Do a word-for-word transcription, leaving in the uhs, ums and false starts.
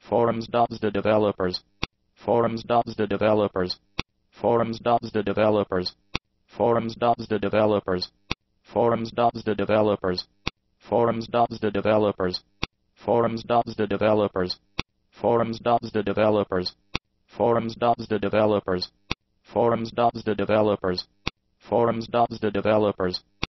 forums.xda-developers, forums.xda-developers, forums.xda-developers, forums.xda-developers, forums.xda-developers, forums.xda-developers, forums.xda-developers, forums.xda-developers, forums.xda-developers, forums.xda-developers, forums.xda-developers,